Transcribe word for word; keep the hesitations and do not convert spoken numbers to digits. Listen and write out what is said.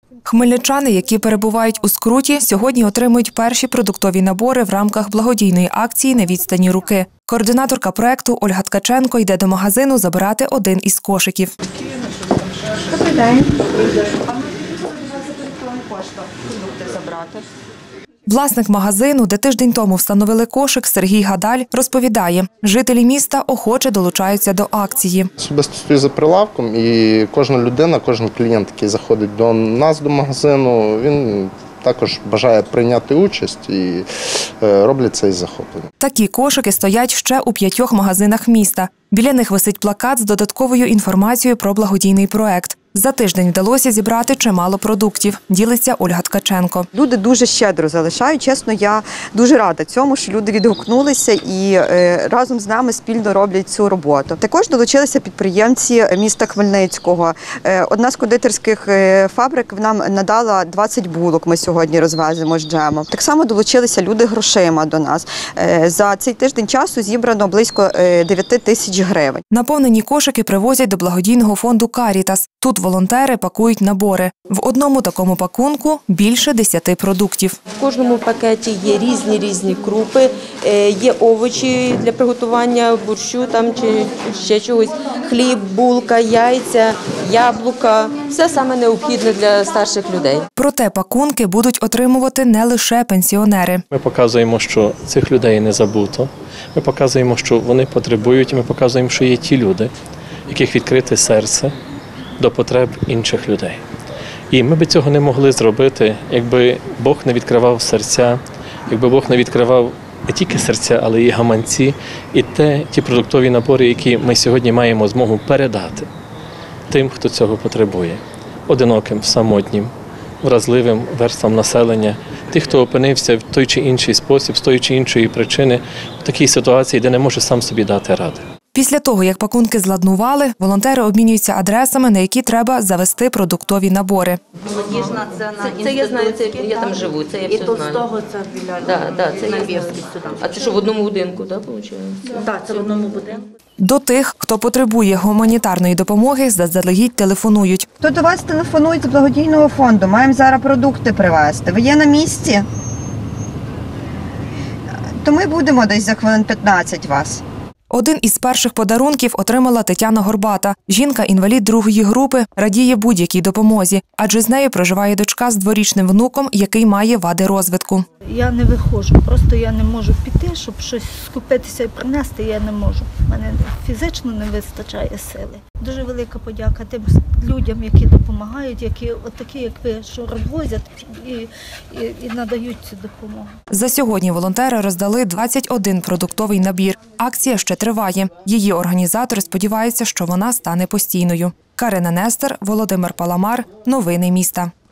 Хмельничани, які перебувають у скруті, сьогодні отримують перші продуктові набори в рамках благодійної акції «На відстані руки». Координаторка проєкту Ольга Ткаченко йде до магазину забирати один із кошиків. Добрий день. Власник магазину, де тиждень тому встановили кошик, Сергій Гадаль, розповідає, жителі міста охоче долучаються до акції. Особисто стою за прилавком і кожна людина, кожен клієнт, який заходить до нас, до магазину, він також бажає прийняти участь і роблять це із захопленням. Такі кошики стоять ще у п'ятьох магазинах міста. Біля них висить плакат з додатковою інформацією про благодійний проект. За тиждень вдалося зібрати чимало продуктів, ділиться Ольга Ткаченко. Люди дуже щедро залишають. Чесно, я дуже рада цьому, що люди відгукнулися і е, разом з нами спільно роблять цю роботу. Також долучилися підприємці міста Хмельницького. Е, одна з кондитерських фабрик нам надала двадцять булок, ми сьогодні розвеземо з джемом. Так само долучилися люди грошима до нас. Е, за цей тиждень часу зібрано близько дев'ять тисяч гривень. Наповнені кошики привозять до благодійного фонду «Карітас». Тут волонтери пакують набори. В одному такому пакунку більше десяти продуктів. В кожному пакеті є різні-різні крупи, є овочі для приготування борщу там, чи ще чогось, хліб, булка, яйця, яблука. Все саме необхідне для старших людей. Проте пакунки будуть отримувати не лише пенсіонери. Ми показуємо, що цих людей не забуто. Ми показуємо, що вони потребують, ми показуємо, що є ті люди, яких відкрите серце до потреб інших людей. І ми б цього не могли зробити, якби Бог не відкривав серця, якби Бог не відкривав не тільки серця, але й гаманці, і те, ті продуктові набори, які ми сьогодні маємо змогу передати тим, хто цього потребує. Одиноким, самотнім, вразливим верствам населення, тих, хто опинився в той чи інший спосіб, з тої чи іншої причини, в такій ситуації, де не може сам собі дати ради. Після того, як пакунки зладнували, волонтери обмінюються адресами, на які треба завести продуктові набори. Молодіжна, це, це, це я знаю, це я там живу, це я все знаю. І Толстого це біля да, да, це я А це що, в одному будинку, так, виходить? Так, це в одному будинку. До тих, хто потребує гуманітарної допомоги, заздалегідь телефонують. Хто до вас телефонує з благодійного фонду? Маємо зараз продукти привезти. Ви є на місці? То ми будемо десь за хвилин п'ятнадцять вас. Один із перших подарунків отримала Тетяна Горбата. Жінка-інвалід другої групи радіє будь-якій допомозі, адже з нею проживає дочка з дворічним внуком, який має вади розвитку. Я не виходжу, просто я не можу піти, щоб щось скупитися і принести, я не можу. Мене фізично не вистачає сили. Дуже велика подяка тим людям, які допомагають, які от такі, як ви, що розвозять і, і, і надають цю допомогу. За сьогодні волонтери роздали двадцять один продуктовий набір. Акція ще триває. Її організатори сподіваються, що вона стане постійною. Карина Нестер, Володимир Паламар. Новини міста.